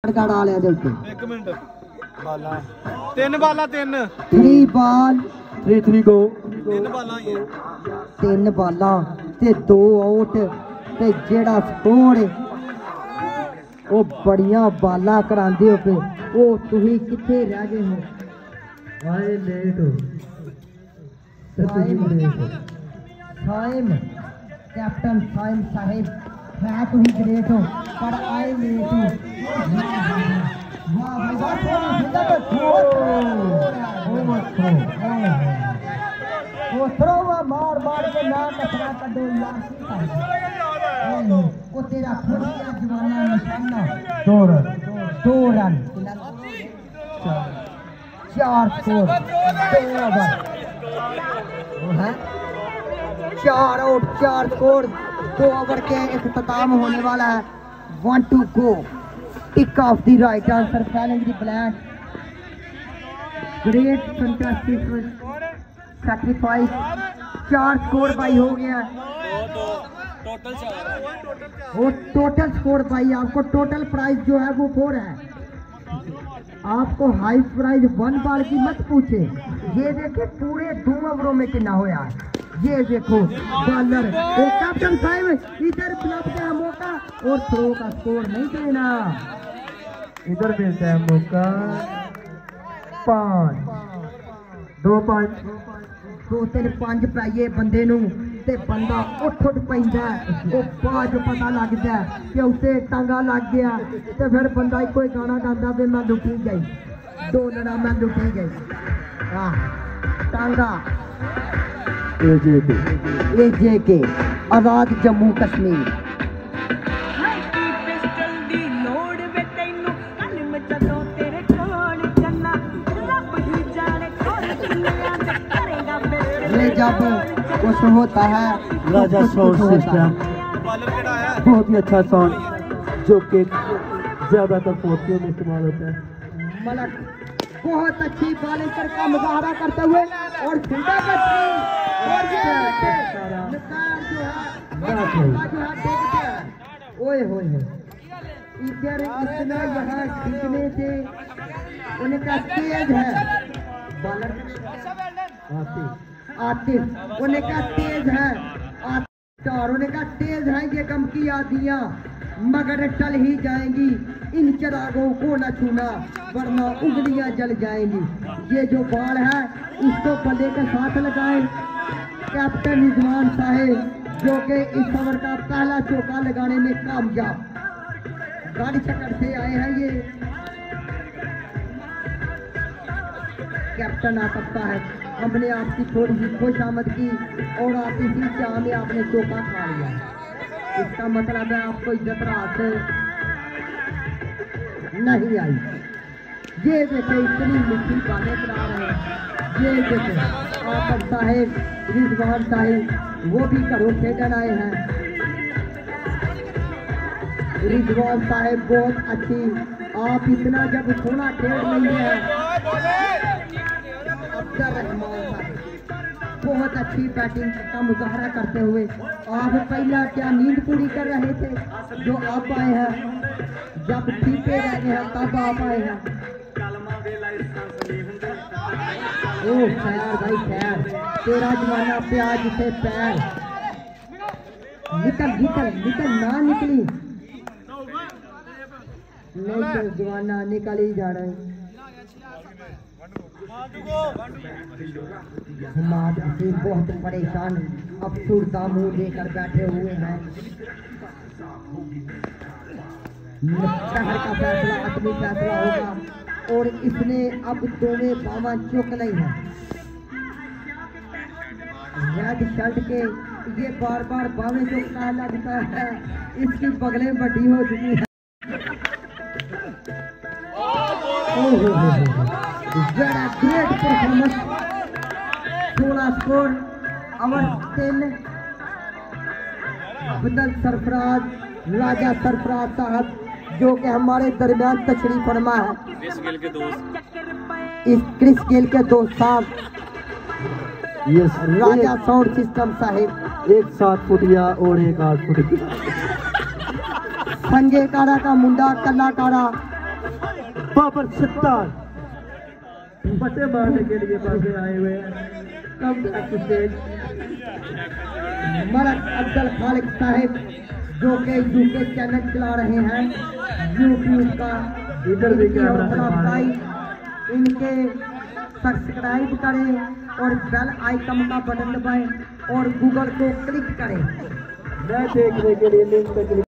डाले देखो एक मिनट बाला तीन बाला तीन 3 बॉल 3 गो तीन बाला ही है 3 बाला ते 2 आउट ते जेड़ा स्कोर वो बढ़िया बाला करांदे हो पे वो तुही किथे रह गए हो आए लेट हो साइम कैप्टन साइम साहिब है तुही ग्रेट हो पर आए लेट हो वाह भाई वो थ्रो मार मार के ना कचरा कर दो यार वो तेरा खुशियां जमाना निशाना 2 रन 4 स्कोर 2 ओवर वो है 4 आउट 4 स्कोर 2 ओवर के इख्तिताम होने वाला है 1 to go tick off the right answer filling the blank great fantastic sacrifice 4 score भाई हो गया वो टोटल स्कोर भाई आपको टोटल प्राइस जो है वो 4 है आपको हाई प्राइस 1 बॉल की मत पूछे ये देखे पूरे 2 ओवरों में कितना होया ये देखो बॉलर वो कैप्टन साहब इधर फ्लॉप का मौका और थ्रो का स्कोर नहीं देना इधर मिलता है मौका 5 2-3-5 पाइए बंदे नू ते बंदा उठ पैंदा वो बाद पता लगता है कि उसे टांगा लग गया तो फिर बंदा कोई गाना गांदा भी मैं लुटी गई डोलना मैं लुटी गई टांगा AJK आजाद जम्मू कश्मीर जब कुछ होता है राजा साउंड सिस्टम बहुत ही अच्छा साउंड जो कि ज्यादातर फोर्टियों में इस्तेमाल होता है मलक बहुत अच्छी बॉलिंग का मुजाहरा करते हुए और ओए होए इधर इतना यहाँ खींचने से उनका तेज है बॉलर आतिफ उनका तेज है उनका तेज है ये गम की आदियां मगर टल ही जाएंगी इन चिरागों को न छूना वरना उंगलियां जल जाएंगी ये जो बॉल है इसको बल्ले के साथ लगाएं कैप्टन रिजवान साहिब जो कि इस ओवर का पहला चौका लगाने में कामयाब गाड़ी चक्कर से आए हैं ये कैप्टन आ सकता है हमने आपकी थोड़ी सी खुश आमद की और आप इसी चाह में आपने चौका खा लिया इसका मतलब है आपको इज्जत रात नहीं आई ये देखे इतनी मिट्टी बातें करा रहे हैं ये देखे आफत साहिब रिजवान साहिब वो भी घरों खेडन आए हैं रिजवान साहिब बहुत अच्छी आप इतना जब सोना खेल रही है बहुत अच्छी बैटिंग का मुजाहरा करते हुए आप पहला क्या नींद पूरी कर रहे थे जो आप आए हैं जब ठीके रह गए हैं तब आप आए हैं ओ खैर भाई खैर तेरा जमाना प्याज से पैर निकल निकल निकल ना निकली नहीं तो जमाना निकल ही जा रहा है हमाद हसीन बहुत परेशान अफसुर्दा मुंह लेकर बैठे हुए हैं शहर का फैसला अपनी फैसला होगा और इसने अब दोनों बावा चुक नहीं है रेड शर्ट के ये बार बार बावें चुकना लगता है इसकी बगलें बड़ी हो चुकी है ग्रेट परफॉर्मेंस 16 स्कोर अमर 3 बदल सरफराज राजा सरफराज साहब जो कि हमारे दरमियान तशरीफ फरमा है इस क्रिस गेल के दोस्त साहब राजा साउंड सिस्टम साहिब एक 7 फुटिया और एक 8 फुटिया संजय कारा का मुंडा कला कारा बाबर सत्तार बटे मारने के लिए बाहर आए हुए हैं। कम स्टेज मलक अब्दुल खालिक साहिब जो कि यूके चैनल चला रहे हैं यूट्यूब का, इधर भी कैमरा इनके सब्सक्राइब करें और बेल आइकन का बटन दबाएं और गूगल को क्लिक करें। मैं देखने के लिए लिंक पे क्लिक